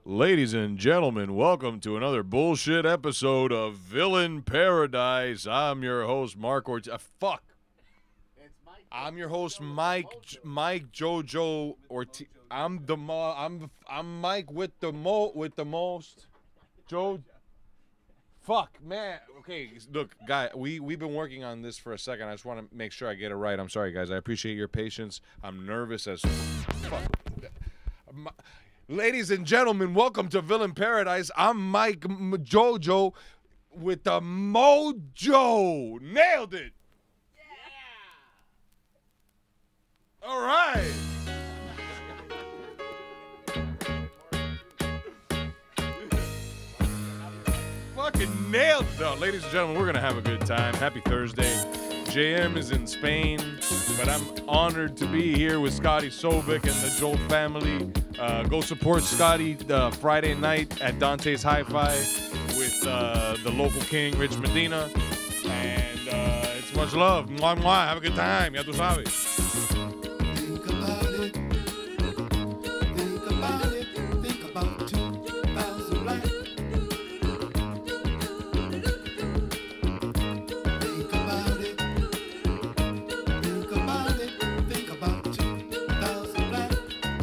Ladies and gentlemen, welcome to another bullshit episode of Villain Paradise. I'm your host, Mark Ortiz. Fuck. I'm your host, Mike Jojo Ortiz. I'm Mike with the most. Joe. Fuck, man. Okay, look, guy, we've been working on this for a second. I just want to make sure I get it right. I'm sorry, guys. I appreciate your patience. I'm nervous as fuck. Ladies and gentlemen, welcome to Villain Paradise. I'm Mike Jojo with the mojo. Nailed it. Yeah. All right. Fucking nailed it. No, ladies and gentlemen, we're going to have a good time. Happy Thursday. JM is in Spain, but I'm honored to be here with Scotty Sobick and the Jolt family. Go support Scotty Friday night at Dante's Hi-Fi with the local king, Rich Medina. And it's much love. Mwah, mwah. Have a good time. Ya tu sabes. Think about it. Think about it. Think about 2000 life. Think about it. Think about it. Think about 2000 life.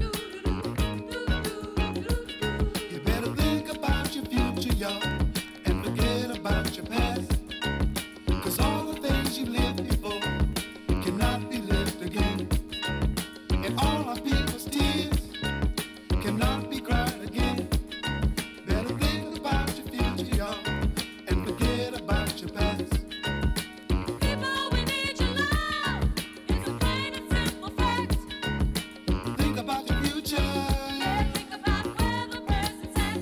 You better think about your future, y'all, and forget about your past. 'Cause all the things you lived before cannot be lived again. And all our people's tears cannot be cried again. Better think about your future, y'all, and forget about your past. People, we need your love. It's a plain and simple fact. Think about your future. Yeah, think about where the present's at.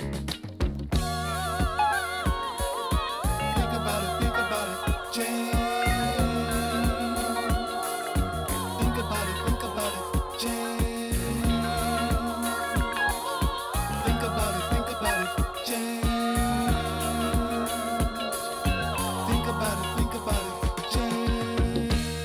Think about it, change. Think about it, change. Think about it, change. Think about it, change.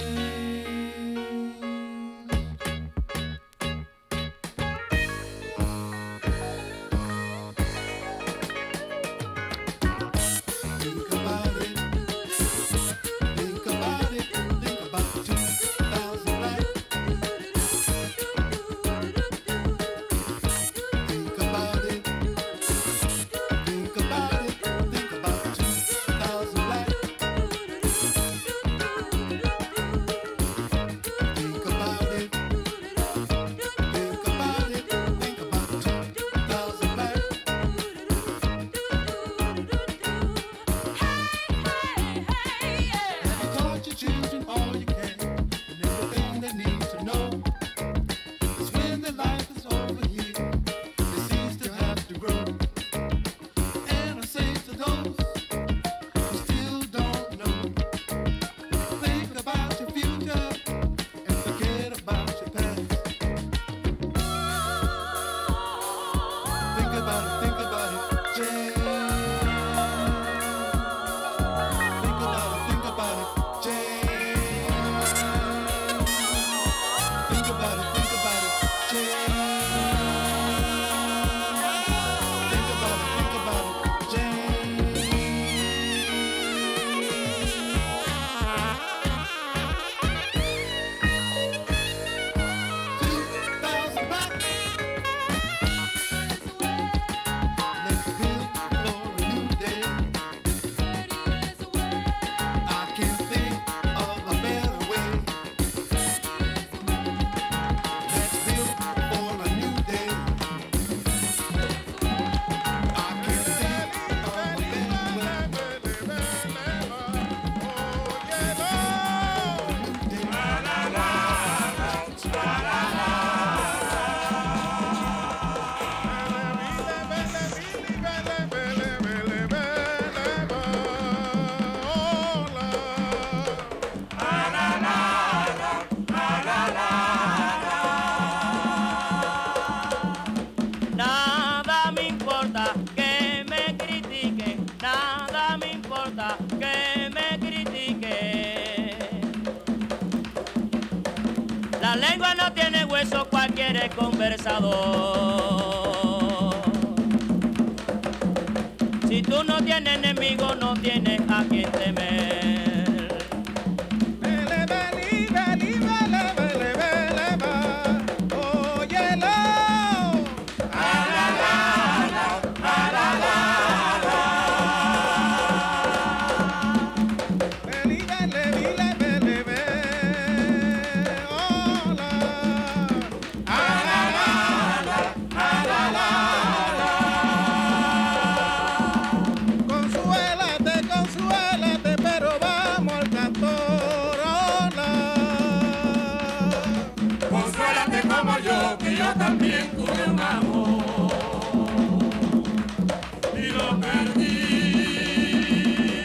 Think about it. Think about it. Think about 2000 life. Think about it. Think about it. Think about 2000 life. Think about it. Think about it. Think about 2000 life. Have you taught your children all you can, and everything they need to know? 'Cause when their life is over here, they cease to have to grow. And I say to those who still don't know, think about your future and forget about your past. Think about it, change. Think about it, change. Think about it, change. Think about it, change. Let's build for a new day. I can't think of a better way. Let's build for a new day. I can't think of a better way. Nada me importa que me critiquen, nada me importa que me critiquen. La lengua no tiene hueso, cualquier conversador. Si tú no tienes enemigo, no tienes a quien temer. También tuve un amor y lo perdí.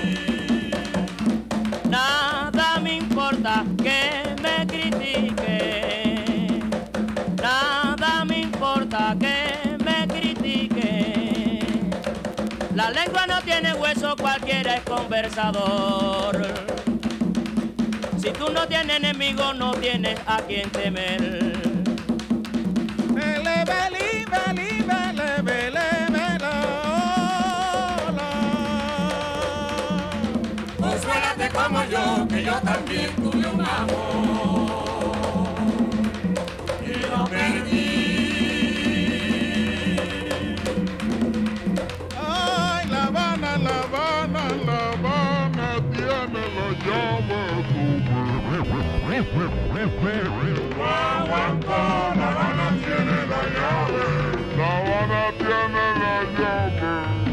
Nada me importa que me critique, nada me importa que me critique. La lengua no tiene hueso, cualquiera es conversador. Si tú no tienes enemigo, no tienes a quien temer. Consuélate como yo, que yo también tuve un amor y lo perdí. Ay, La Habana, La Habana, La Habana tiene la llave. Aguantó, La Habana tiene la llave. La Habana tiene la llave.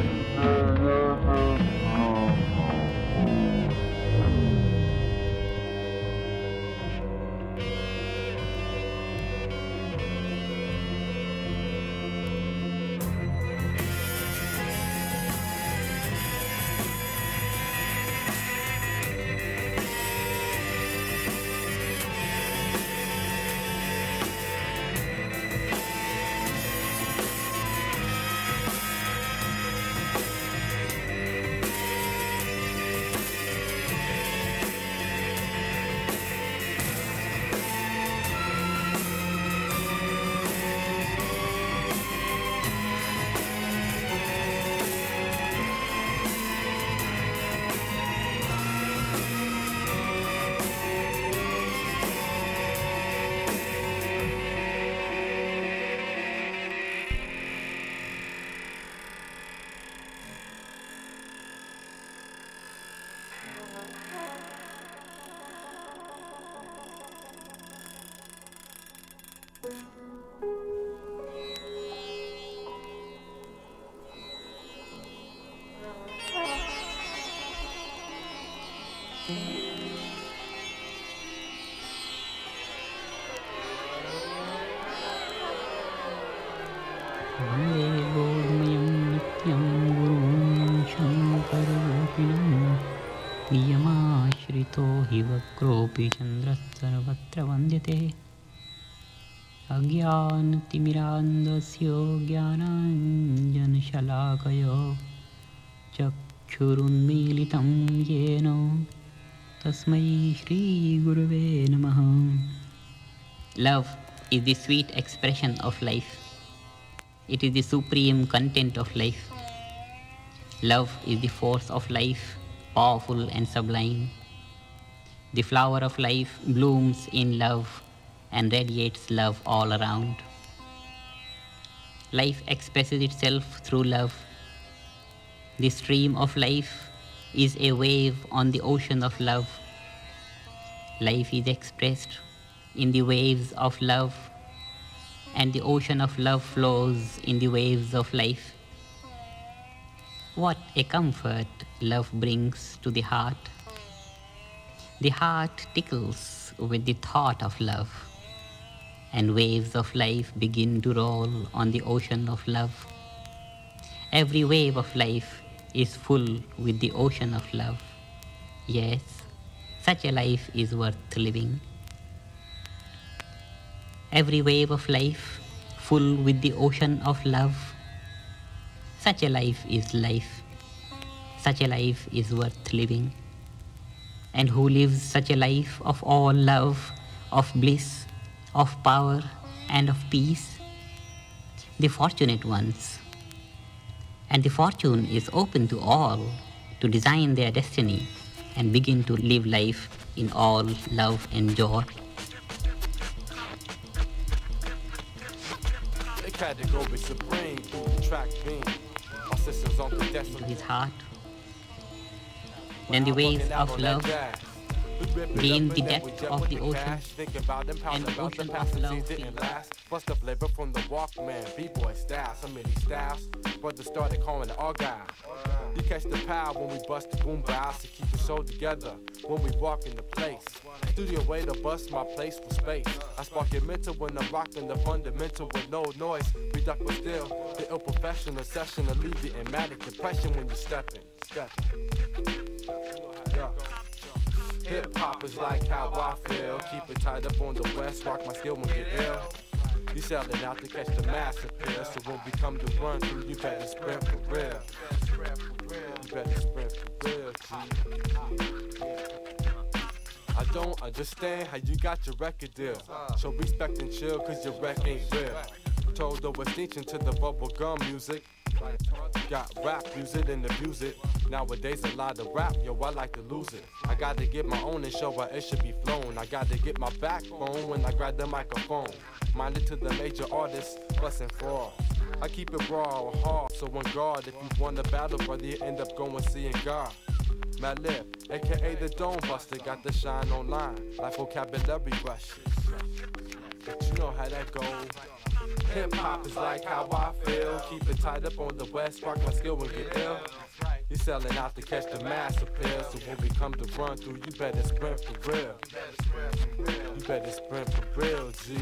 बोधमयं नित्यं गुरुं शङ्कररूपिणं नियमाश्रितो हि वक्रोऽपि चन्द्रः सर्वत्र वन्द्यते अज्ञानतिमिरान्धस्य ज्ञानाञ्जनशलाकया चक्षुरुन्मीलितं येन तस्मै श्रीगुरवे नमः. Love is the sweet expression of life. It is the supreme content of life. Love is the force of life, powerful and sublime. The flower of life blooms in love and radiates love all around. Life expresses itself through love. The stream of life is a wave on the ocean of love. Life is expressed in the waves of love, and the ocean of love flows in the waves of life. What a comfort love brings to the heart. The heart tickles with the thought of love, and waves of life begin to roll on the ocean of love. Every wave of life is full with the ocean of love. Yes, such a life is worth living. Every wave of life full with the ocean of love. Such a life is life. Such a life is worth living. And who lives such a life of all love, of bliss, of power, and of peace? The fortunate ones. And the fortune is open to all to design their destiny and begin to live life in all love and joy. Category supreme through the track beam. Our sisters on pedestrian. To his heart. Then the waves of love gain the depth of the ocean, and the ocean of love didn't last. Bust up labor from the Walkman, B-boy style, so many styles. Brothers started calling it Argyle. You catch the power when we bust the boom bows to keep the soul together when we walk in the place. Studio way to bust my place for space. I spark your mental when I'm rocking the fundamental with no noise. We duck but still, the ill professional session alleviating manic depression when you're stepping. Yeah. Hip hop is like how I feel. Keep it tied up on the west, rock my skill when get ill. You selling out to catch the mass appeal. So when we come to run through, you better sprint for real. You better sprint for real, G. I don't understand how you got your record deal. Show respect and chill, cause your wreck ain't real. Told the extinction to the bubble gum music. Got rap, use it and abuse it. Nowadays a lot of rap, yo, I like to lose it. I gotta get my own and show why it should be flown. I gotta get my backbone when I grab the microphone. Minded to the major artists, blessing for all. I keep it raw or hard, so on guard. If you won the battle, brother, you end up going seeing God. Madlib, aka the Dome Buster, got the shine online, like vocabulary brushes. But you know how that goes. Hip hop is like how I feel. Keep it tied up on the west, spark my skill when get ill. You selling out to catch the mass appeal. So when we come to run through, you better sprint for real. You better sprint for real, G.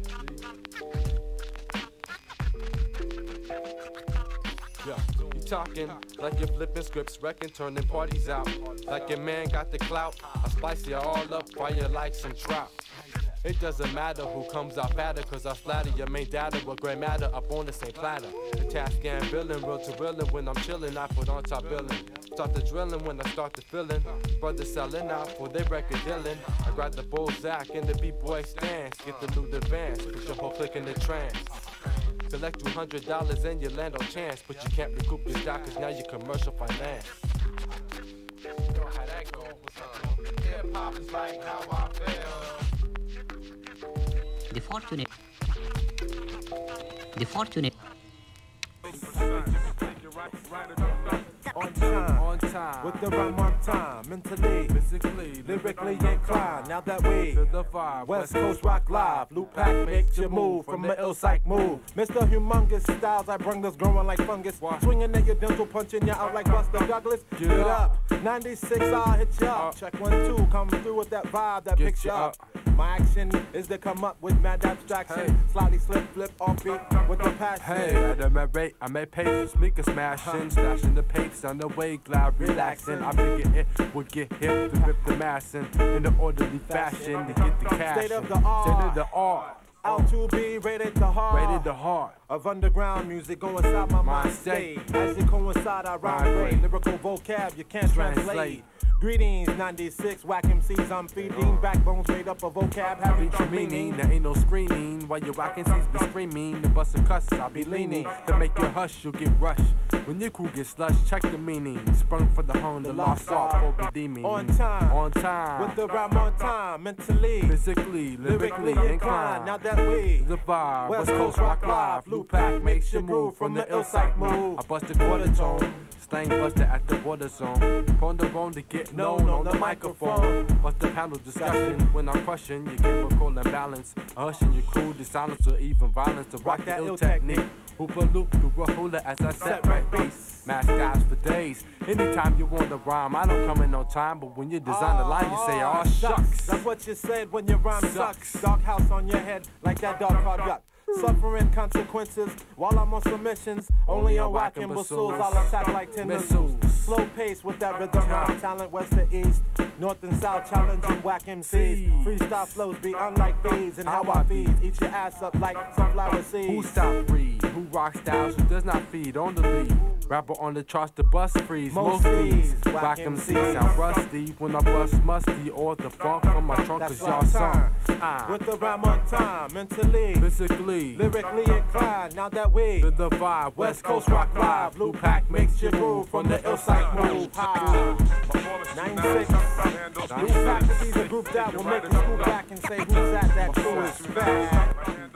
Yeah, you talking like you're flipping scripts, wrecking, turning parties out. Like your man got the clout. I spice you all up, fire like some trout. It doesn't matter who comes out fatter, cause I flatter your main data with gray matter up on the same platter. The task and billing, real to reeling when I'm chilling, I put on top billing. Start the drilling when I start the feeling. Brothers selling out for their record dealing. I grab the bullsack in the B-boy stance. Get the new advance, put your whole click in the trance. Collect $200 and you land on chance, but you can't recoup your stock cause now you commercial finance. You know how that goes. Hip hop is like how I feel. The fortunate. On time, with the rhyme on time, mentally, physically, lyrically inclined. Now that way, to the vibe, West Coast rock live. Loop pack makes you move from the ill psych move. Mr. Humongous styles, I bring this growing like fungus. Swinging at your dental, punching you out like Buster Douglas. Get it up, 96, I'll hit you up. Check 1, 2, come through with that vibe that picks you up. My action is to come up with mad abstraction. Slightly slip, flip, off beat with the passion. Hey, at a rate, I may pay speaker smashing. Stashing the papes on the way, glad relaxing. I figure it would get hip to rip the massin' in the orderly fashion to get the cash. State of the art. L2B rated the heart of underground music go inside my mind state. As it coincide, I rhyme great. Lyrical vocab you can't translate. Greetings, 96 whack MCs I'm feeding. Backbones made up of vocab having true meaning. There ain't no screaming while your rockin' C's be screaming. The bust of cuss I'll be leaning to make you hush. You'll get rushed when your crew gets slush. Check the meaning. Sprung for the home, the lost art for redeeming. On time, with the rhyme on time. Mentally, physically, lyrically inclined. Now that way, the vibe. West Coast rock live. Loop pack makes you move from the ill psych move. I bust a quarter tone. Slang buster at the water zone. Ponder on to get known on the microphone. Bust the panel discussion when I'm crushing. You give a call and balance. Hushing your crew, the silence or even violence. To rock that ill technique. Hoopa loop through a hula as I set right bass. Mass guys for days. Anytime you want to rhyme, I don't come in no time. But when you design the line, you say, oh shucks. That's what you said when your rhyme sucks. Dark house on your head like that dog called duck. Suffering consequences while I'm on submissions. Only on whacking bassoons, I'll attack like 10 missiles. Slow pace with that rhythm rhyme. Talent west to east, north and south, challenging whack MCs. Freestyle flows be unlike these, and how I feed. Eat your ass up like sunflower seeds. Who stop free? Who rock styles? Who does not feed on the lead? Rapper on the charts, the bus freeze. Most these whack MCs sound rusty when I bust musty or the funk from my trunk is y'all song. With the rhyme on time, mentally, physically, lyrically inclined. Now that we to the vibe, West Coast Rock Live. Blue Pack makes you move from the ill side move. 96. Blue Pack will be the group that will make you school back and say who's that crew is fat.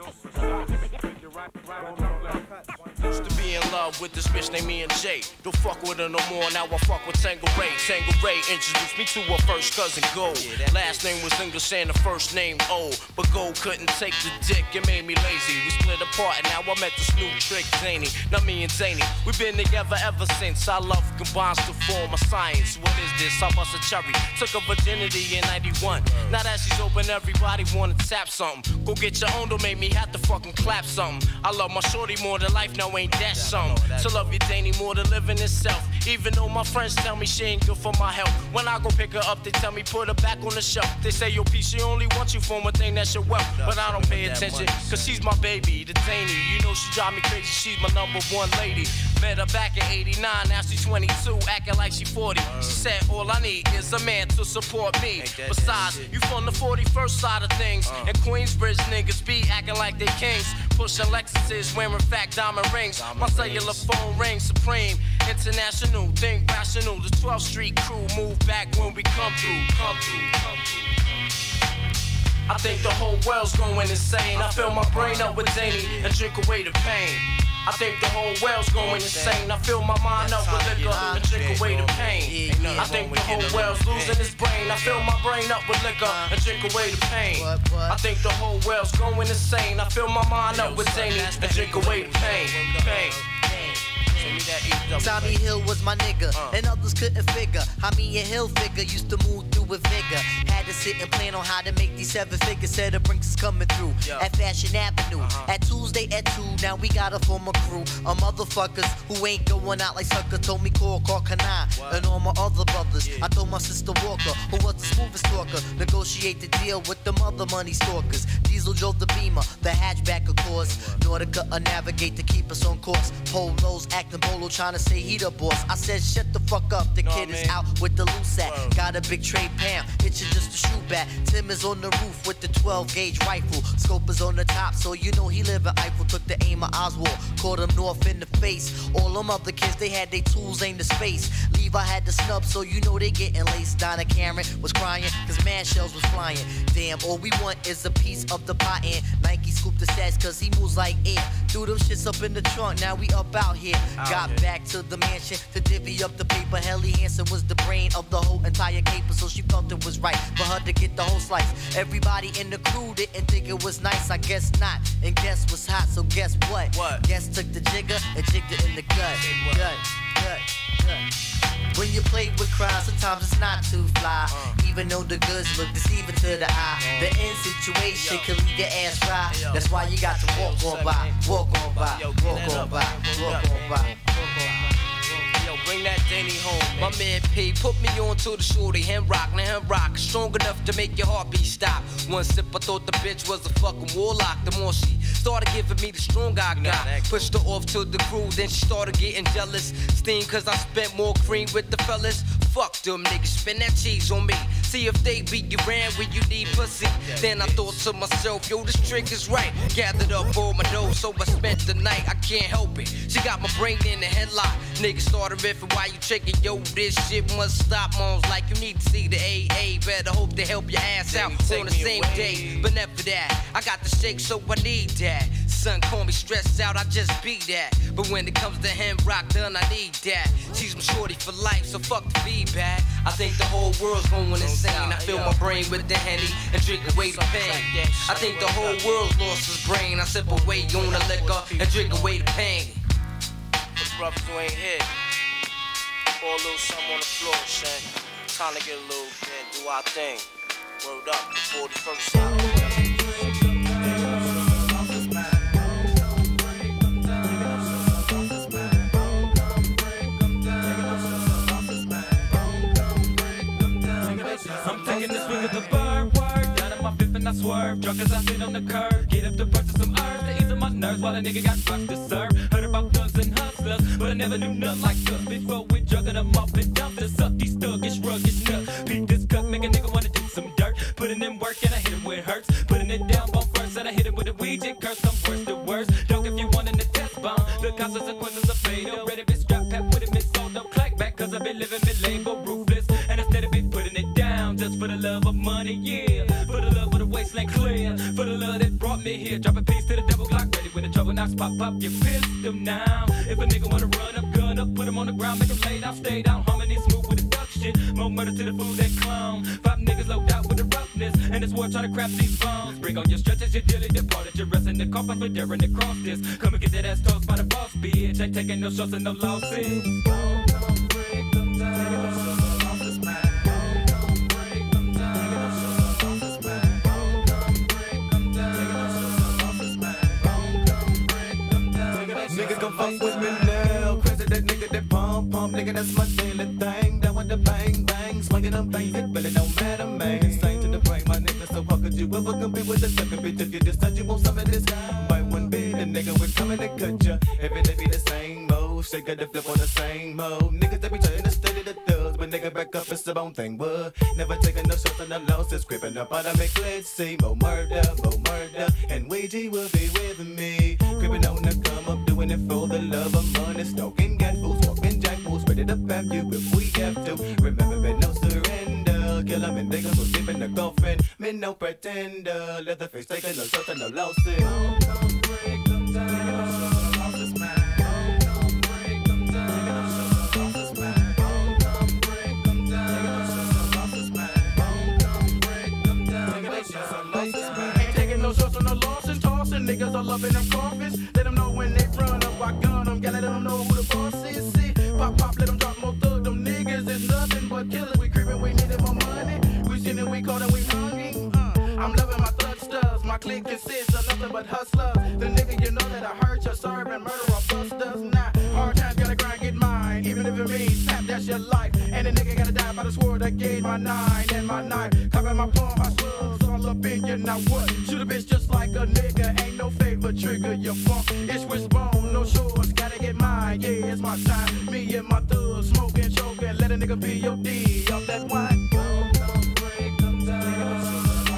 Used to be in love with this bitch named me and Jay. Don't fuck with her no more, now I fuck with Tango Ray. Tango Ray introduced me to her first cousin Gold. Last name was English and the first name O. But Gold couldn't take the dick, it made me lazy. We split apart and now I met this new trick, Zany. Now me and Zany, we've been together ever since. Our love combines to form a science. What is this? I bust a cherry. Took her virginity in 91. Now that she's open, everybody wanna tap something. Go get your own, don't make me have to fucking clap something. I love my shorty more than life, now ain't that something? To love you, Danny, more than living itself. Even though my friends tell me she ain't good for my health. When I go pick her up, they tell me put her back on the shelf. They say, yo, P, she only wants you for one thing, that's your wealth. But I don't pay attention, cause she's my baby, the Danny. You know she drive me crazy, she's my #1 lady. Met her back in 89, now she's 22, acting like she 40. She said, all I need is a man to support me. Besides, you from the 41st side of things. And Queensbridge niggas be acting like they kings. Pushing Lexuses, wearing fat diamond rings. My cellular phone rings supreme. International, think rational. The 12th Street crew move back when we come through. I think the whole world's going insane. I fill my brain up with Zany and drink away the pain. I think the whole world's going insane. I fill my mind up with liquor and drink away the pain. I think the whole world's losing its brain. I fill my brain up with liquor and drink away the pain. I think the whole world's going insane. I fill my mind up with Zany and drink away the pain. Tommy Hill was my nigga, and others couldn't figure how me and Hill figure used to move through with vigor. Had to sit and plan on how to make these 7 figures. Said the Brinks is coming through at Fashion Avenue. At Tuesday at 2, now we got a former crew of motherfuckers who ain't going out like sucker. Told me call Kanai and all my other brothers. I told my sister Walker, who was the smoothest talker, negotiate the deal with them other money stalkers. Diesel drove the Beamer, the hatchback of course. Nautica a navigate to keep us on course. Polos acting bolo, trying to say he the boss. I said shut the fuck up, the kid is out with the loose sack. Got a big tray Pam, it's just a shoe bat. Tim is on the roof with the 12 gauge rifle. Scope is on the top, so you know he live in Eiffel. Took the aim of Oswald, caught him north in the face. All them other kids, they had their tools aimed to space. Levi had the snub, so you know they getting laced. Donna Cameron was crying, cause man shells was flying. Damn, all we want is a piece of the pie and Nike scooped the stats cause he moves like air. Threw them shits up in the trunk, now we up out here. Got back to the mansion to divvy up the paper. Helly Hansen was the brain of the whole entire caper, so she felt it was right for her to get the whole slice. Everybody in the crew didn't think it was nice, I guess not. And guess was hot, so guess what? Guess took the jigger and jigged it in the gut. When you play with crowds, sometimes it's not too fly. Even though the goods look deceiving to the eye. The end situation can leave your ass dry. That's why you got to walk on by, walk on by, walk on by, walk on by. Bring that Danny home, man. My man P put me on to the shorty, hand rock, strong enough to make your heartbeat stop. One sip, I thought the bitch was a fucking warlock. The more she started giving me the strong I got, pushed her off to the crew, then she started getting jealous. Steam cause I spent more cream with the fellas. Fuck them niggas, spend that cheese on me. See if they beat you around when you need pussy. Then I thought to myself, yo, this trick is right. Gathered up all my dough, so I spent the night. I can't help it. She got my brain in the headlock. Niggas started riffing while you checking, yo, this shit must stop. Moms like you need to see the AA. Better hope to help your ass out on the same day. But never that, I got the shake, so I need that. Son call me stressed out, I just be that. But when it comes to him rock done, I need that. She's my shorty for life, so fuck the feedback. I think the whole world's going insane. I fill my brain with the Henny and drink away the pain. I think the whole world's lost his brain. I sip away on the liquor and drink away the pain. For the brothers who ain't here, pour a little something on the floor, Shank. Time to get a little and do our thing. Word up, the 41st side. I'm taking the swing of the bird, word. Down in my fifth and I swerve. Drunk as I sit on the curb. Get up to purchase some herbs to ease my nerves while a nigga got fucked to serve. Heard about thugs and hustlers, but but I never knew nothing like us. Before we jugging them off and dump this up, these thuggish, ruggish nuts. Beat this cut, make a nigga wanna do some dirt. Putting in work and I hit him where it hurts. Putting it down both first and I hit him with a Ouija curse. I'm worse to worse. Don't if you want in the test bomb. The consequences are fatal. Ready to strap pat with it, miss so no clack back. Cause I've been living mid-label ruthless. And instead of be putting it down just for the love of money, yeah. For the love of the wasteland clear. For the love that brought me here. Drop a piece to the double Glock, ready when the trouble knocks. Pop your pistol now. If a nigga wanna run up, gun up, put him on the ground, make him lay down, stay down, harmony smooth with the duck shit. More murder to the food that clown. 5 niggas locked out with the roughness. And this war trying to craft these bombs. Bring on your stretches, your dilly departed. You're resting the coffin for daring to cross this. Come and get that ass tossed by the boss, bitch. Ain't taking no shots and no losses. Don't break them down. Nigga gon' fuck with me now. Crazy that nigga that pump, nigga that's my daily thing. Down with the bang bang, swinging them things, it really don't matter, man. Insane to the brain, my nigga. So how could you ever compete with the sucker bitch? If you decide you want some of this, bite one bit, the nigga will come and cut ya. Every day be the same mode, shake the flip on the same mode. Niggas that be trying to study the thugs, but nigga back up, it's the bone thing. What? Never taking no shots on the losses, creeping up out of me. Let's see more murder, and Ouija will be with me. Creeping on the come up, doing it for the love of money. Stoking gat fools, walking jack fools, ready to bap you if we have to. Remember, me no surrender. Kill 'em and dig 'em, so deep in the coffin. Me no pretender. Leatherface taking no shots and no losses. Don't break them down. Ain't taking no shots on the losses, tossing niggas all up in them coffins. Let them know when they run up, I gun them. Yeah, let them know who the boss is. See, pop, let them drop more thug. Them niggas is nothing but killers. We creeping, we needing more money. We seen it, we caught and we hungry. I'm loving my thug stuff. My clique consists of nothing but hustlers. The nigga, you know that I hurt you, serve and murder or busters. Nah, hard times gotta grind, get mine. Even if it means snap, that's your life. And the nigga gotta die by the sword that gave my 9 and my knife. Covering my palm, I slugs all up in you. Now what? Shoot a bitch just like a nigga. Ain't no favor, trigger your funk. It's wishbone, no shorts, gotta get mine. Yeah, it's my time. Me and my thugs, smoking, choking. Let a nigga be your D. Off that wine. Don't break them down.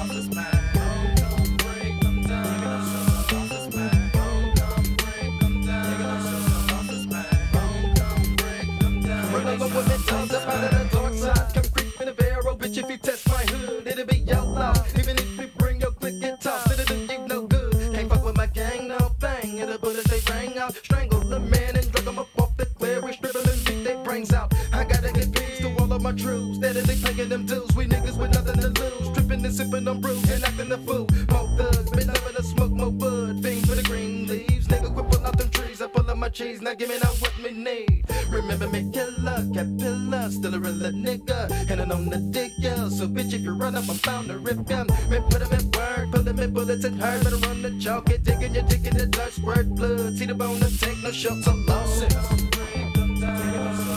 With the tongues up out of the dark side. Come creep in the barrel, bitch, if you test my hood, it'll be outlaw. Even if you bring your click and toss, it'll do you no good. Can't fuck with my gang, no thing. And the bullets they rang out. Strangle the man and drug him up off the clear. We strip him and beat their brains out. I gotta get peace to all of my troops. Steadily paying them dues. We niggas with nothing to lose. Tripping and sipping on brews and acting the fool. More thugs, been loving to smoke more bud. Things for the green leaves. Nigga, quit pull out them trees. I pull out my cheese. Now give me now what me need. Remember me, killer, caterpillar, still a real nigga, and I know the dick, yeah. So bitch, if you run up, I'm bound to rip him. Me put him in work, put him in bullets and hurt. Better run the chalk, get digging, you're digging the dirt, squirt blood. See the bone and take no shots or losses. Break them down.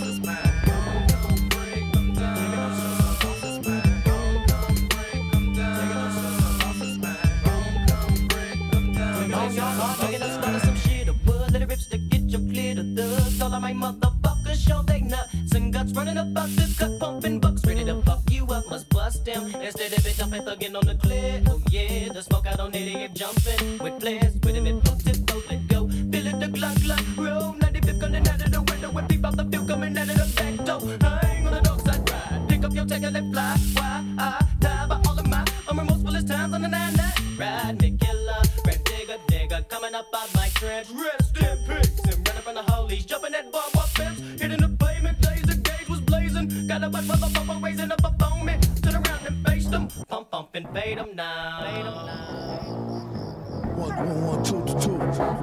All of my motherfuckers show they nuts and guts running about this cut, pumping bucks, ready to fuck you up, must bust them. Instead of it jumping, thugging on the clear. Oh yeah, the smoke out on idiot jumping with flares, with him and folks and folks let go. Feel it the gluck roll, 95 coming out of the window with people out the field coming out of the back door. Hang on the dog side ride, pick up your take and let fly. Why I die by all of my unremorseful times on the 9-9 ride. Me killer, red digger, coming up out my trench. Rest in peace and running from the holies, jumping that barbed wire fence, hitting the pavement. Days the gauge was blazing. Got a butt for the bumper raising up upon me. Turn around and face them, pump and fade them now. 1, 1, 2, 2.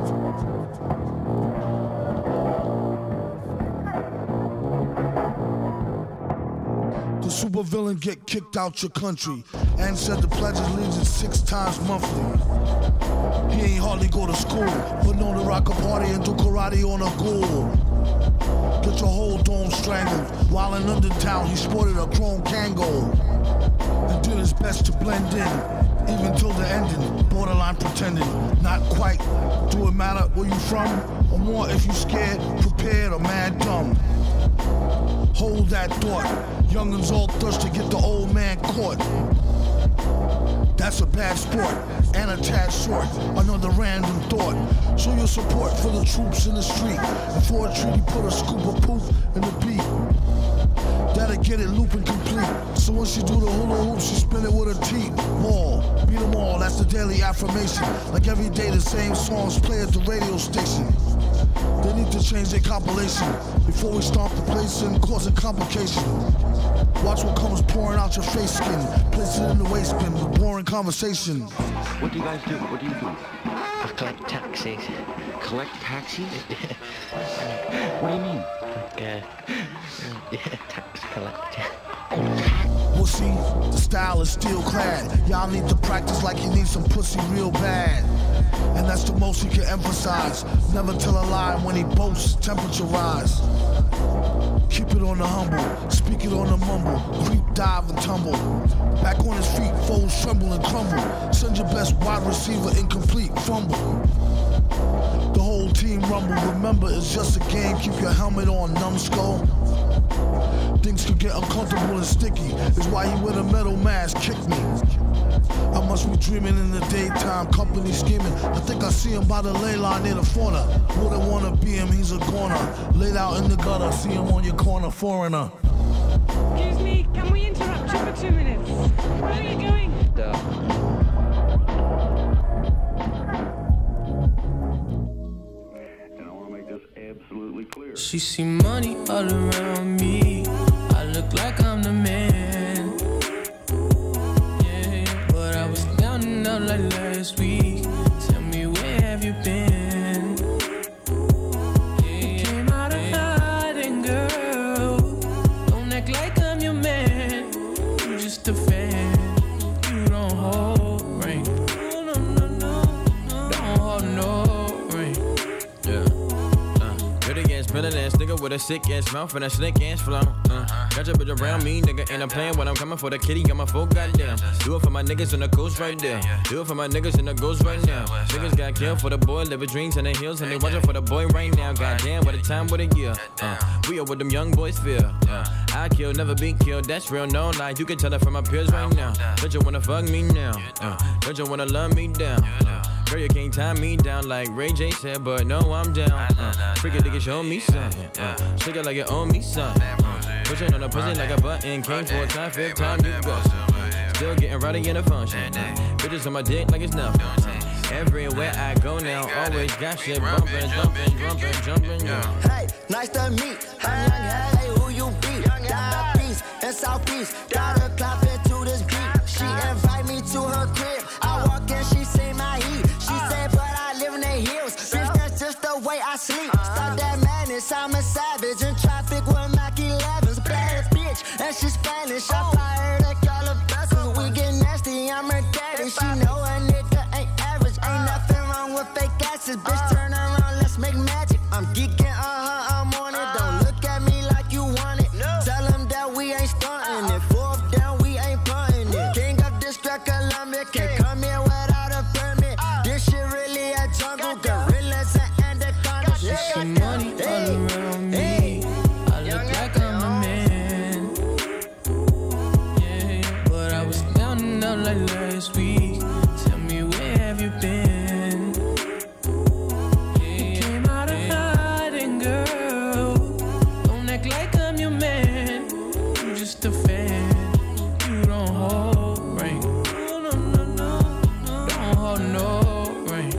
The supervillain get kicked out your country and said the pledge of allegiance 6 times monthly. He ain't hardly go to school, but known to rock a party and do karate on a ghoul. Get your whole dome strangled. While in London town, he sported a chrome Kango and did his best to blend in, even till the ending. Borderline pretending, not quite. Do it matter where you from? Or more if you scared, prepared or mad dumb. Hold that thought. Young'uns all thirst to get the old man caught. That's a bad sport, and a tad short. Another random thought. Show your support for the troops in the street. And for a treaty, put a scoop of poof in the beat. That'll get it looping complete. So when she do the hula hoop, she spin it with her teeth. Ball, beat them all, that's the daily affirmation. Like every day the same songs play at the radio station. They need to change their compilation before we stomp the place and cause a complication. Watch what comes pouring out your face skin. Place it in the waste bin with boring conversation. What do you guys do? What do you do? I collect taxis. Collect taxis? What do you mean? Like, tax collector. Well, see, the style is still clad. Y'all need to practice like you need some pussy real bad. And that's the most he can emphasize. Never tell a lie when he boasts, temperature rise. Keep it on the humble, speak it on the mumble. Creep, dive, and tumble. Back on his feet, foes tremble and crumble. Send your best wide receiver, incomplete, fumble. The whole team rumble. Remember, it's just a game. Keep your helmet on, numbskull. Things could get uncomfortable and sticky. Is why he wear the metal mask, kick me. I must be dreaming in the daytime, company scheming. I think I see him by the ley line near the fauna. Wouldn't wanna be him, he's a goner. Laid out in the gutter, see him on your corner, foreigner. Excuse me, can we interrupt you for 2 minutes? Where are you going? Absolutely clear. She see money all around me. I look like I'm the man. Yeah, but I was down and out like last week. Tell me, where have you been? Yeah, came out of hiding, girl. Don't act like I'm your man. You just a fan. You don't hold rank. No, no, no, no. Don't hold no rank. Yeah. Dirty ass, better ass nigga with a sick ass mouth and a slick ass flow. Got your bitch around me, nigga, and I'm playing when I'm coming for the kitty. Got my full goddamn. Do it for my niggas in the coast right there. Do it for my niggas in the ghost right now. Niggas got killed for the boy, living dreams in the hills, and they watching for the boy right now. Goddamn, what a time, what a year. We are what them young boys feel. I kill, never be killed. That's real, no lie. You can tell it from my peers right now. Don't you wanna fuck me now? Don't you wanna love me down? Girl, you can't tie me down like Ray J said, but no, I'm down. Freaky nigga, show me something. Shake it like you owe me something. Push it on the pussy like a button. Came 4 times, 5th time you go. Still getting rowdy in the function. Bitches on my dick like it's nothing. Everywhere I go now, always got shit bumping, jumping, jumping, jumping. Hey, nice to meet. I'm young, hey, who you be? Down East and Southeast. Got her clapping to this beat. She invite me to her crib. I walk in, she say my heat. She said, but I live in the hills. Bitch, that's just the way I sleep. Stop that madness, I'm a savage. In traffic with Mac 11s. Bad bitch, and she's Spanish. I fly her to call her blessings. We get nasty, I'm her daddy. She know a nigga ain't average. Ain't nothing wrong with fake asses. Bitch, turn around, let's make magic. I'm geeking, I'm on it. Don't look at me like you want it. Tell them that we ain't stunting it. 4th down, we ain't punting it. King of District Columbia, can't come here without a permit. This shit really a jungle, gorillas and anacondas. She see money all around me. I look like I'm the man. Yeah, but I was down and out like last week. Tell me, where have you been? You came out of hiding, girl. Don't act like I'm your man. You just a fan. You don't hold rank. No, no, no, no. Don't hold no rank.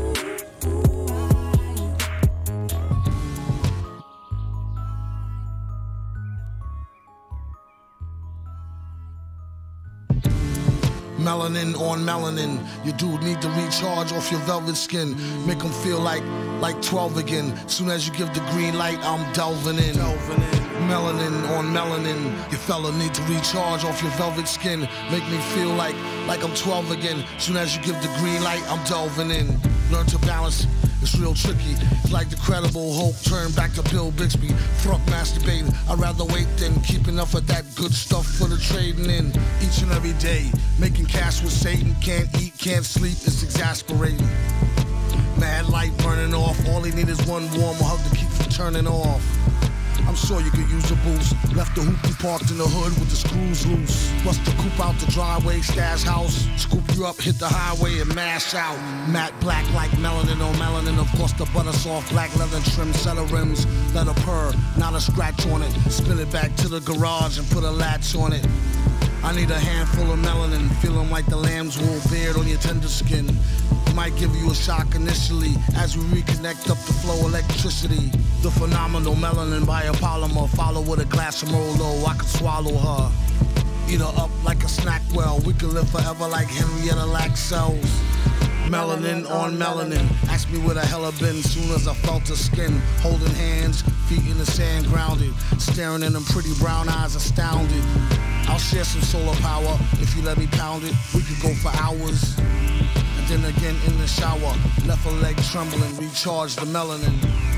Melanin on melanin. Your dude need to recharge off your velvet skin. Make him feel like 12 again. Soon as you give the green light, I'm delving in. Melanin on melanin. Your fella need to recharge off your velvet skin. Make me feel like I'm 12 again. Soon as you give the green light, I'm delving in. Learn to balance. It's real tricky. It's like the Credible Hulk turned back to Bill Bixby. Fuck masturbating. I'd rather wait than keep enough of that good stuff for the trading in. Each and every day, making cash with Satan. Can't eat, can't sleep. It's exasperating. Mad light burning off. All he need is one warm hug to keep from turning off. I'm sure you could use a boost. Left the hoopty parked in the hood with the screws loose. Bust the coupe out the driveway, stash house. Scoop you up, hit the highway and mash out. Matte black like melanin on melanin. Of course the butter soft, black leather trim, set of rims. Let her purr, not a scratch on it. Spin it back to the garage and put a latch on it. I need a handful of melanin, feeling like the lamb's wool beard on your tender skin. Might give you a shock initially as we reconnect up the flow electricity. The phenomenal melanin by a polymer, follow with a glass of Merlot. I could swallow her, eat her up like a snack. Well, we could live forever like Henrietta Lacks cells. Melanin on melanin. Ask me where the hell I've been soon as I felt her skin. Holding hands, feet in the sand grounded. Staring in them pretty brown eyes astounded. I'll share some solar power if you let me pound it. We could go for hours. And then again in the shower. Left her leg trembling, recharge the melanin.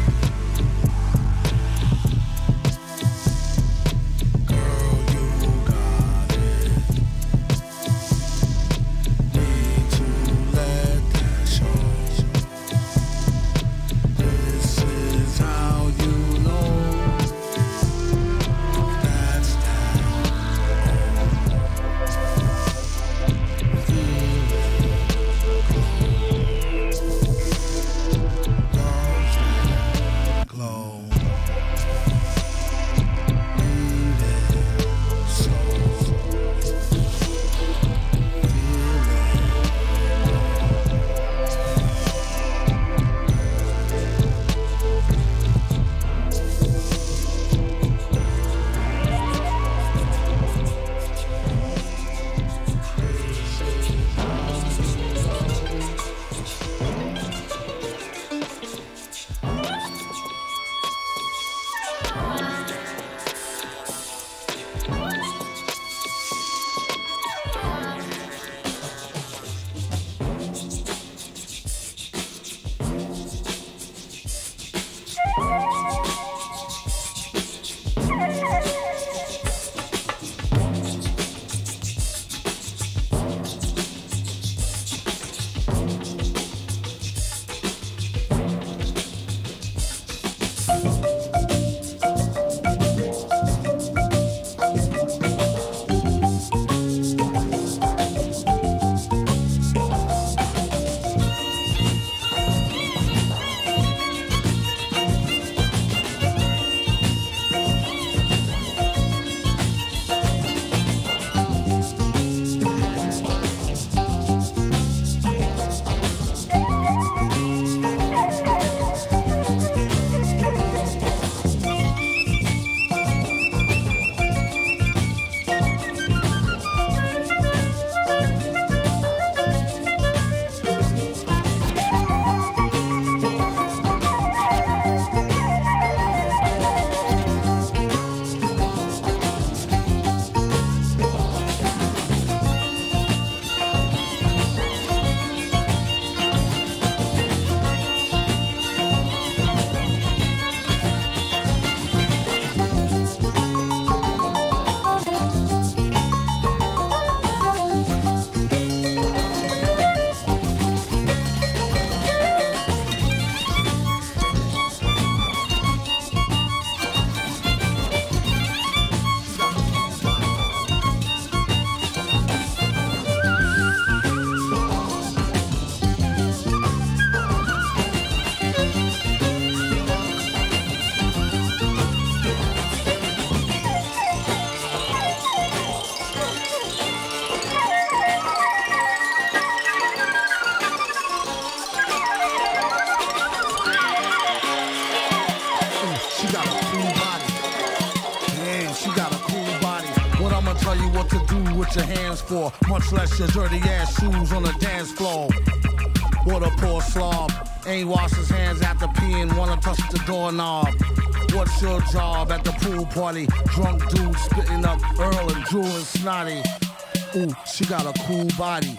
Your hands for, much less your dirty ass shoes on the dance floor. What a poor slob, ain't wash his hands after peeing, wanna touch the doorknob. What's your job at the pool party? Drunk dude spitting up Earl and Drew and Snotty. Ooh, she got a cool body.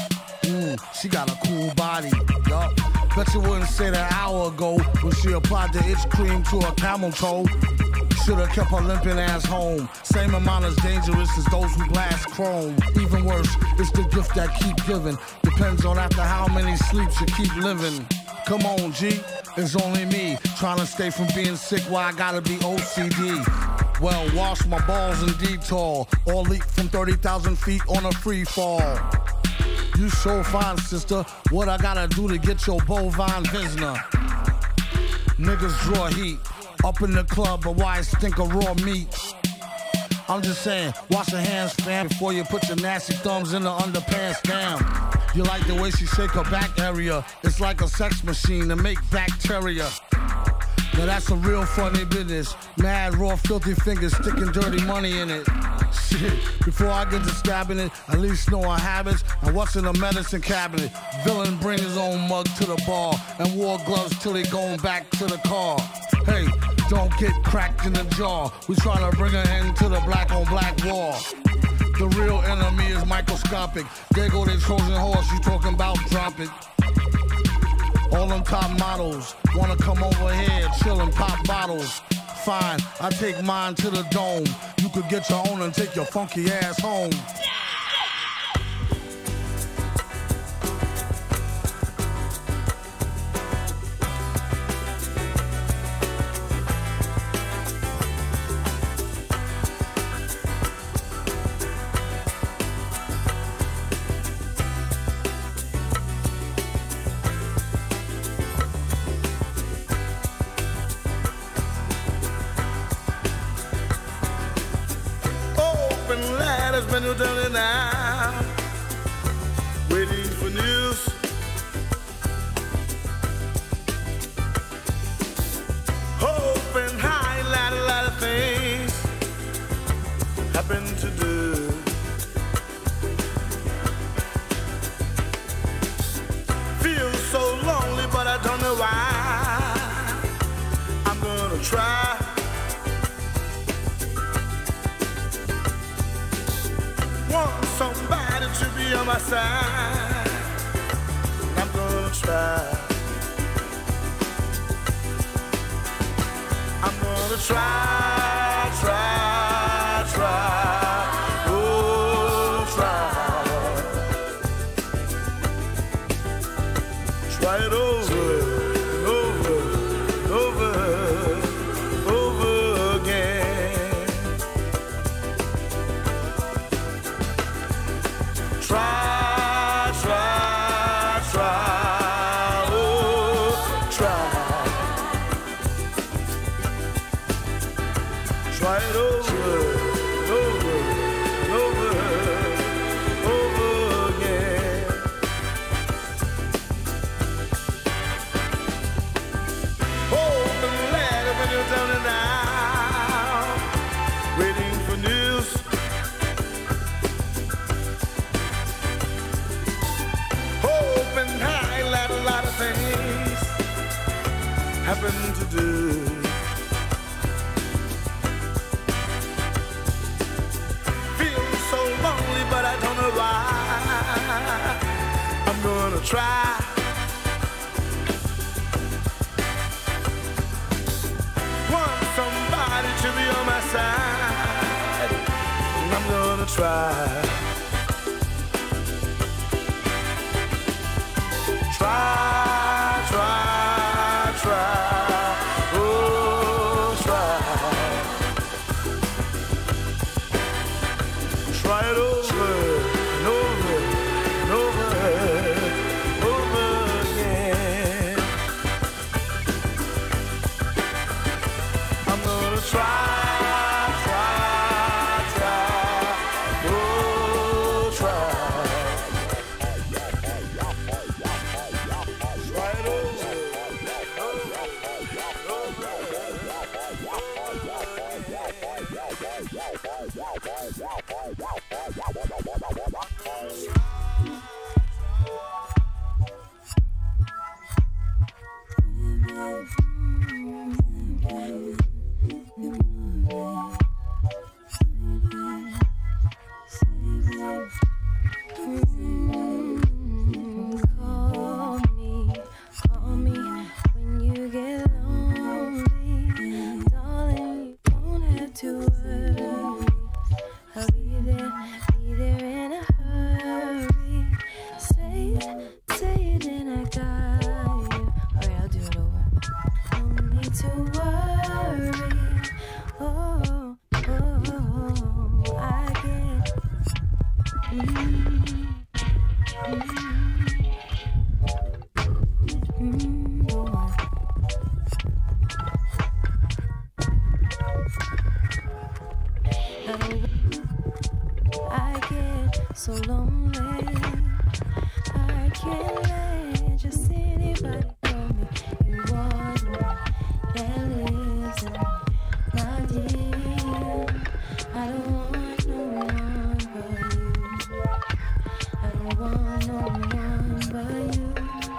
She got a cool body. Yup. Bet you wouldn't say that an hour ago when she applied the itch cream to her camel toe. Should've kept her limping ass home. Same amount as dangerous as those who blast chrome. Even worse, it's the gift that keep giving. Depends on after how many sleeps you keep living. Come on, G. It's only me trying to stay from being sick. Why I gotta be OCD? Well, wash my balls in detour, or leap from 30,000 feet on a free fall. You so fine, sister. What I gotta do to get your bovine visitor? Niggas draw heat up in the club, but why stink of raw meat? I'm just saying, wash your hands, fam, before you put your nasty thumbs in the underpants, damn. You like the way she shake her back area? It's like a sex machine to make bacteria. Now that's a real funny business. Mad, raw, filthy fingers sticking dirty money in it. Shit, before I get to stabbing it, at least know our habits and what's in the medicine cabinet. Villain bring his own mug to the bar and wore gloves till he going back to the car. Hey, don't get cracked in the jaw. We trying to bring an end to the black on black war. The real enemy is microscopic. There go the Trojan horse, you talking about drop it. All them top models wanna come over here, chill and pop bottles. Fine, I take mine to the dome. You could get your own and take your funky ass home. Down now, waiting for news. Hoping highlight a lot of things happen to do. Feel so lonely, but I don't know why. I'm gonna try. Want somebody to be on my side. I'm gonna try. I'm gonna try, try, try. Oh, try. Try it over and over and over, over again. Try, try, try, oh, try. Try it over, over, over, over again. Hope and glad when you're down and out, waiting for news. Hope and highlight a lot of things happen to do. But I don't know why. I'm gonna try. Want somebody to be on my side. I'm gonna try. Try, try, try. Oh, try. Try it over. I get so lonely. I can't let just anybody know me. You are the one that lives in my dream. I don't want no one but you. I don't want no one but you.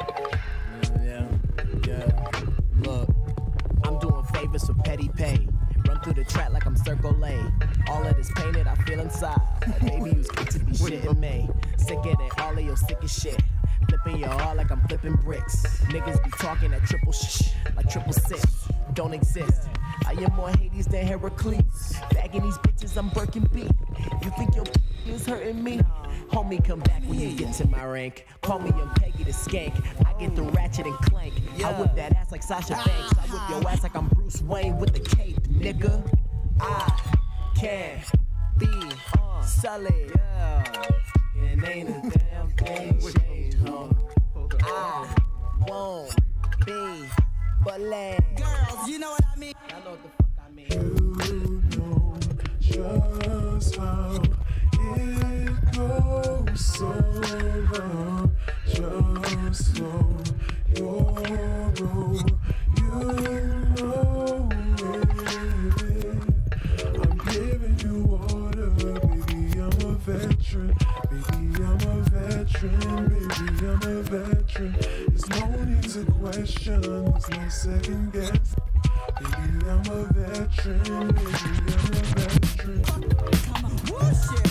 Yeah. Look, I'm doing favors for petty pay. Run through the track like I'm Circle A. All of this pain that I feel inside. Baby, you was good to be shitting me. Sicker than all of your sickest shit. Flipping your heart like I'm flipping bricks. Niggas be talking that triple like 666. Don't exist. I am more Hades than Heracles. Bagging these bitches, I'm Birkin B. You think your is hurting me? Homie, come back when you get to my rank. Call me Young Peggy the skank. I get the ratchet and clank. I whip that ass like Sasha Banks. I whip your ass like I'm Bruce Wayne with the cape, nigga. I can't be sullied. And ain't a damn thing changed, homie. I won't be bullied. Girls, you know what I mean? I know what the fuck I mean. You know just how it goes so wrong. Just slow your roll. You know it. I'm giving you water, baby. I'm a veteran. Baby, I'm a veteran. Baby, I'm a veteran. There's no need to question. There's no second guess. Baby, I'm a veteran. Baby, I'm a veteran. Come on, whoosh it.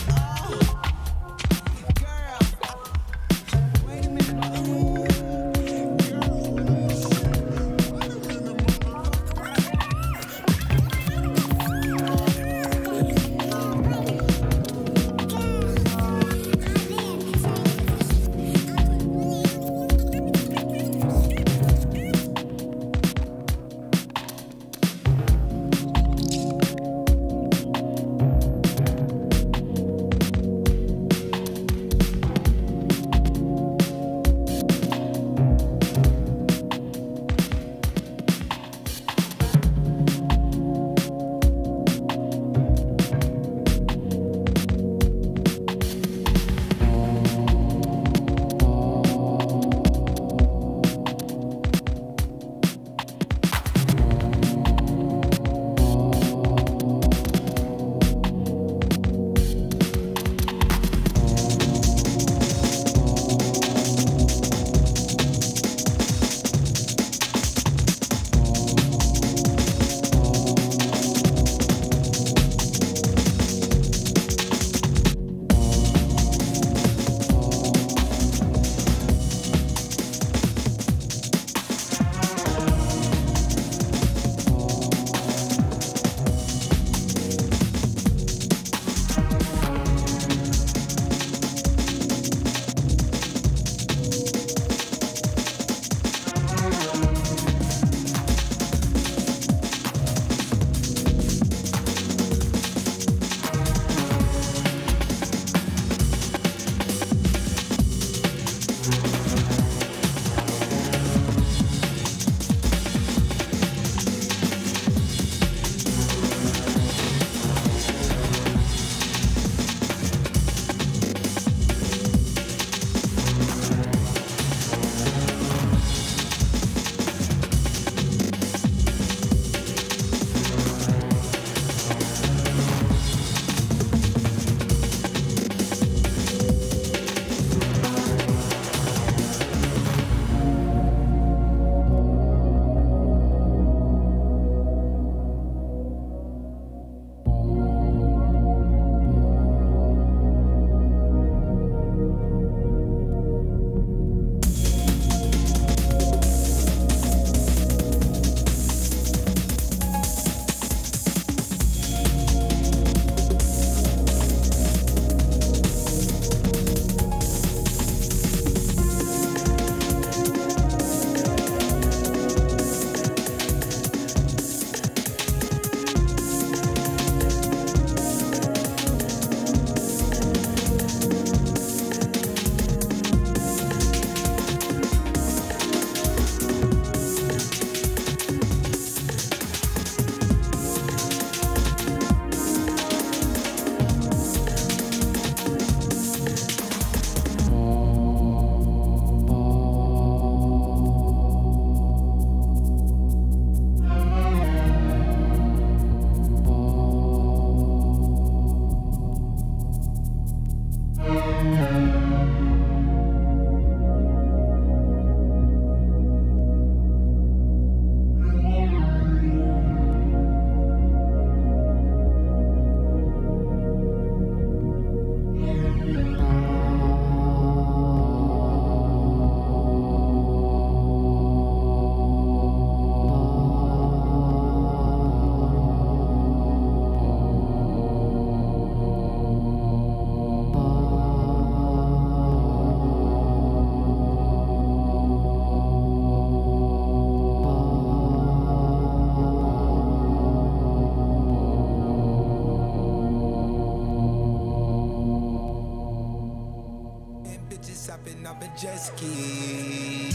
hop a jet ski.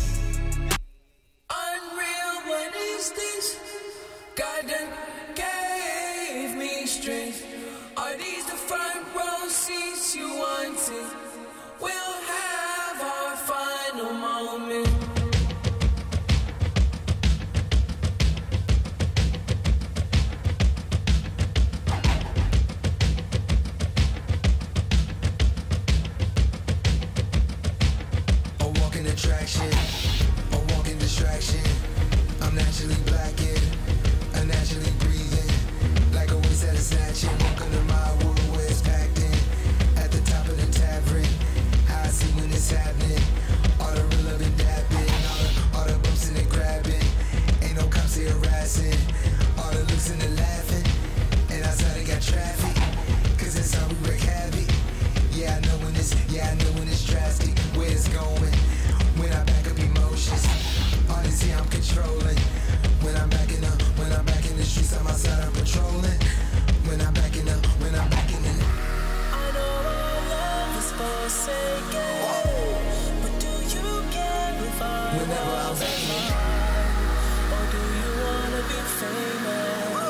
Unreal, what is this? God done gave me strength. Are these the front row seats you wanted? We'll have our final moment. A walking attraction, a walking distraction. I'm naturally blackened, unnaturally breathing, like a waste at a snatching. Welcome to my world where it's packed in. At the top of the tavern, how I see when it's happening. All the real love and dapping, all the bumps and the grabbing. Ain't no cops here harassing. All the looks and the laughing. And outside they got traffic, cause it's how we wreak havoc. Yeah, I know when it's drastic, where it's going. When I back up emotions, honestly I'm controlling. When I'm back in the streets, I'm outside, I'm patrolling. When I'm back in the I know our love is forsaken, but do you care if I whenever I'm back in or do you wanna be famous?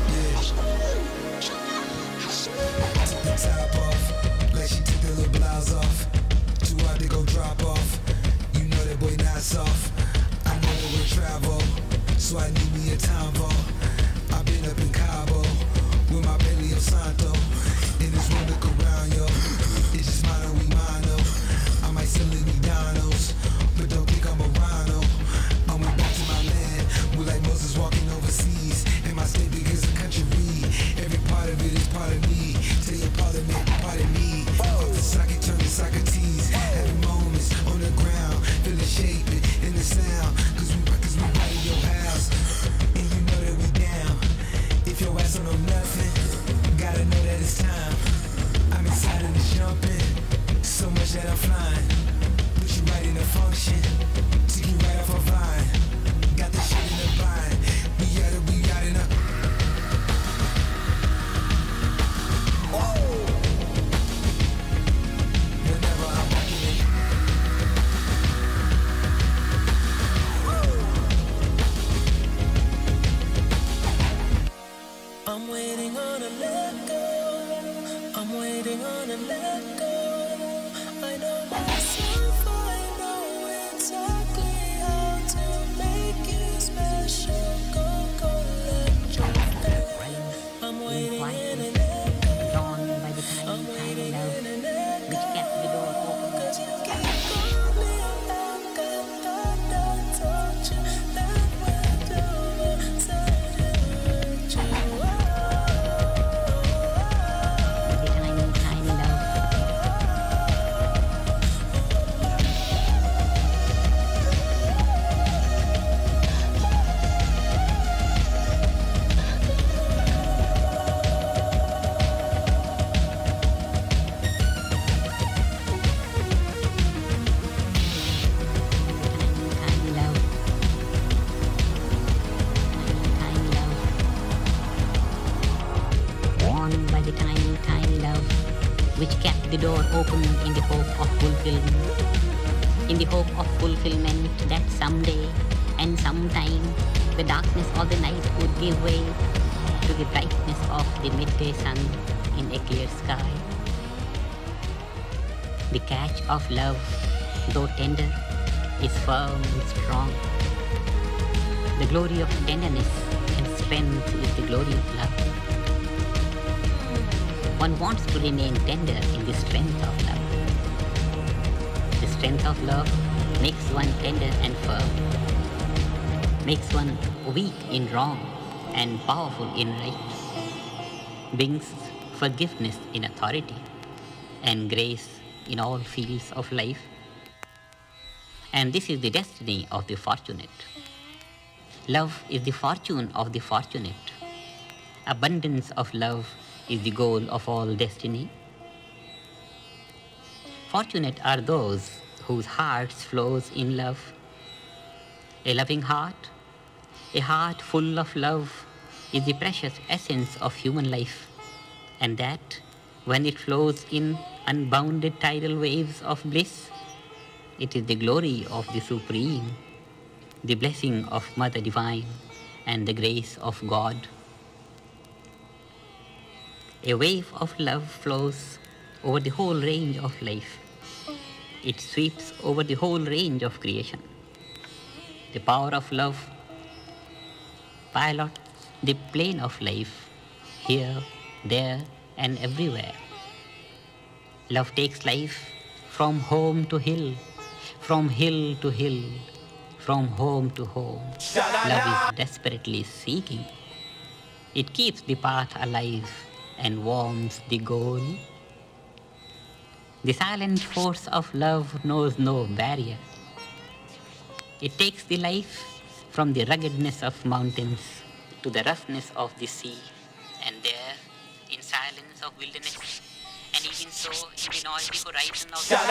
Took the top off, like she took the little blouse off. Too hard to go drop off. You know that boy not soft. I know that we travel, so I need me a time vault. I've been up in Cabo with my belly of Santo. And this one look around, yo. It's just mano y mano. I might sell it McDonald's, but don't think I'm a rhino. I went back to my land, with like Moses walking overseas. And my state big as a country. Every part of it is part of me. Tell your parliament, part of me. Off the socket, turn to Socrates. Having moments on the ground, feel it shaping in the sound. Cause we right in your house, and you know that we down. If your ass don't know nothing, gotta know that it's time. I'm inside of the jumping, so much that I'm flying. Put you right in the function, take you right off a vine. Got the shit in the vine, we out in the. Whenever I'm back in it. I'm waiting on a let go. I'm waiting on a let go. I know myself, I know exactly how to make you special. Go, let your faith. I'm waiting in an echo. I'm waiting in an echo. Cause you keep calling, I've got that touch that went over, said it hurt you. Which kept the door open in the hope of fulfillment. In the hope of fulfillment that someday and sometime the darkness of the night would give way to the brightness of the midday sun in a clear sky. The catch of love, though tender, is firm and strong. The glory of tenderness and strength is the glory of love. One wants to remain tender in the strength of love. The strength of love makes one tender and firm, makes one weak in wrong and powerful in right, brings forgiveness in authority and grace in all fields of life. And this is the destiny of the fortunate. Love is the fortune of the fortunate. Abundance of love is the goal of all destiny. Fortunate are those whose hearts flows in love. A loving heart, a heart full of love, is the precious essence of human life, and that, when it flows in unbounded tidal waves of bliss, It is the glory of the Supreme, the blessing of Mother Divine, and the grace of God. A wave of love flows over the whole range of life. It sweeps over the whole range of creation. The power of love pilots the plane of life, here, there, and everywhere. Love takes life from home to hill, from hill to hill, from home to home. Love is desperately seeking. It keeps the path alive and warms the goal. The silent force of love knows no barrier. It takes the life from the ruggedness of mountains to the roughness of the sea, and there, in silence of wilderness, and even so in the noisy horizon of the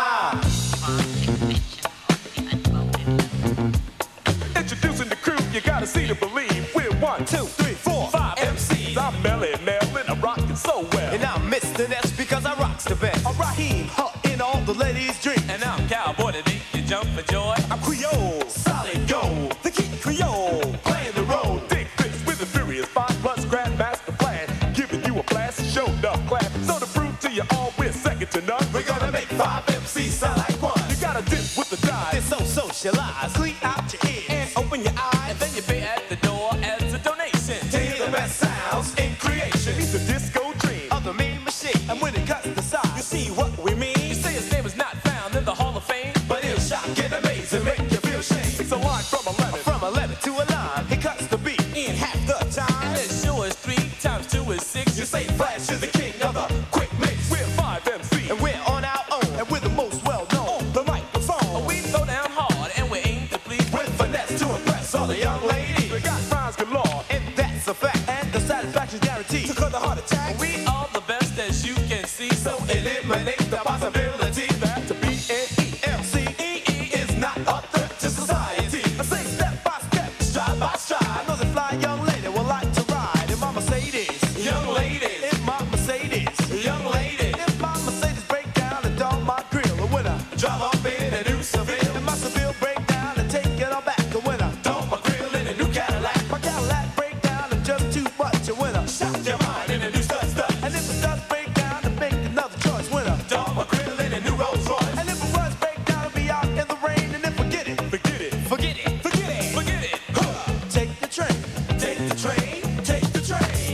Introducing the crew, you gotta see to believe. We're 1, 2, 3, 4, 5 MCs. I'm Melly Melvin, I'm rocking so well. And I'm Mr. Ness because I rocks the best. I'm Raheem, hot in all the ladies' dreams. And I'm Cowboy to make you jump for joy. I'm Creole, solid gold. The Kid Creole, playing the role. Dick Fitz with a furious 5+ Grandmaster plan. Giving you a blast, show enough class. So to prove to you all we're second to none, we're gonna make 5 MCs sound like one. You gotta dip with the dive. It's so socialized. Clean out your ears and open your eyes. And then you pay at the door as a donation. To hear the best sounds in creation. He's the disco dream of the mean machine. And when it cuts the side, you see what we mean. You say his name is not found in the Hall of Fame, but he'll shock and amaze and make you feel shame. It's a line from 11. From 11 to a line, he cuts the beat in half the time. And his show is 3 times 2 is 6. You say Flash is the king of the quick mix. We're 5 MCs. And we're on our own. And we're the most well-known on the microphone. We throw down hard and we aim to please with finesse to impress all the young ladies. We got rhymes galore, and that's a fact. And the satisfaction's guaranteed to cut the heart attack. We are the best as you can see. So eliminate the possibility that to be MCEE is not a threat to society. I say step by step, stride by stride. I know the fly young lady will like to ride in my Mercedes. Young ladies, in my Mercedes. Young ladies, if my Mercedes break down and on my grill, or when I drive up in a new Seville, and my Seville break down and take it all back, or when I dump my grill in a new Cadillac, my Cadillac break down and just too much, or when I shock your mind in a new stud. And if it does break down, then make another choice, when I dump my grill in a new Rolls Royce. And if it was break down, I'll be out in the rain, and then forget it, forget it, forget it, forget it, forget it. Take the train, take the train, take the train.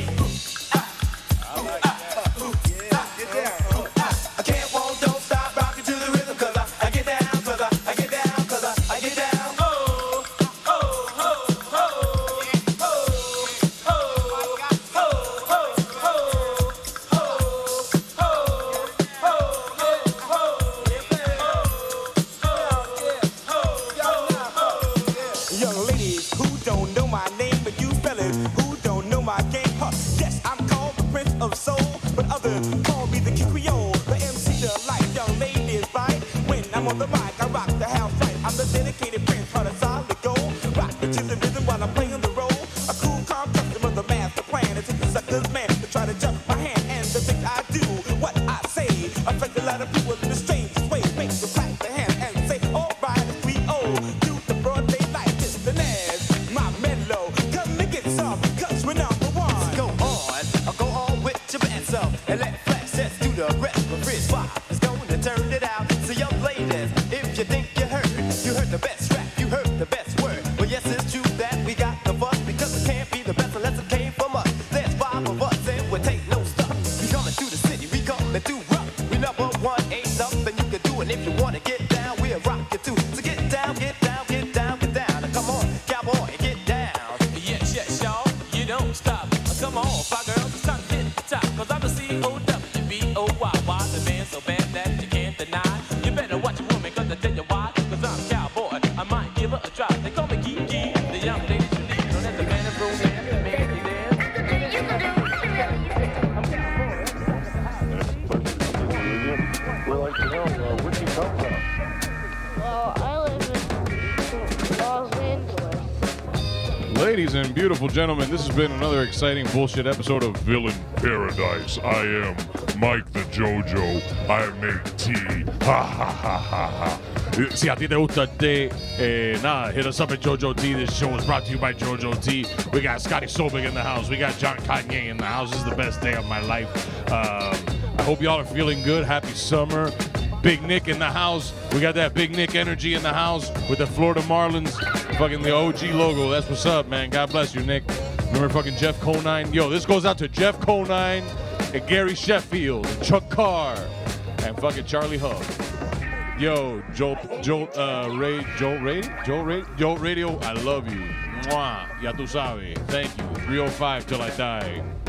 I can't, won't, don't stop rocking to the rhythm, cause I get down, cause I get down, cause I get down. Oh, oh, oh, oh, oh, oh, young ladies who don't know my name, but you fellas who don't know my game. Yes, I'm called the Prince of Soul, but others call me the Cucuyo, the MC to life. Young ladies, right? When I'm on the mic, I rock the house right. I'm the dedicated prince, heart of solid gold. Rock the the rhythm while I'm playing the role. A cool, calm customer, the master plan. It's the suckers, man, to try to jump my hand. And the things I do, what I say, affect a lot of people in the strangest way. Make them clap their hands and say, all right, we owe you the broad daylight. It's the Naz, my mellow. Come and get some, cause we're number one. Go on, I'll go on with your best up and let flash sets do the rest. But Frizz 5 is going to turn it out. So young ladies, if you think you heard the best rap, you heard the best word. Well, yes, it's true that we got the fuss, because it can't be the best unless it came from us. There's 5 of us and we take no stuff. We coming through the city, we coming through rough. We number one, ain't nothing you can do. And if you wanna get down, we'll rock you too. So get down, get down, get down, get down. Now come on, cowboy, get down. yes, yes, y'all, you don't stop. Come on, 5 girls, it's time to hit the top. Cause I'm the C-O-W-B-O-Y-Y, the man so bad that you can't deny. You better watch your woman, cause I tell you why. Cause I'm cowboy, I might give her a try. They call me Kiki, the young ladies you need. Known as the man of romance, the man you dance. We'd like to know, where'd you come from? Well, I live in Los Angeles. Ladies and beautiful gentlemen, this has been another exciting bullshit episode of Villain Paradise. I am Mike the JoJo. I make tea. Ha ha ha ha ha. Si a ti te gusta el té, nada, hit us up at JoJo T. This show is brought to you by JoJo T. We got Scotty Sobig in the house. We got John Kanye in the house. This is the best day of my life. I hope y'all are feeling good. Happy summer. Big Nick in the house. We got that Big Nick energy in the house with the Florida Marlins, fucking the OG logo. That's what's up, man. God bless you, Nick. Remember fucking Jeff Conine? Yo, this goes out to Jeff Conine and Gary Sheffield and Chuck Carr and fucking Charlie Hug. Yo, Jolt Radio, I love you. Mwah. Ya tu sabes. Thank you. 305 till I die.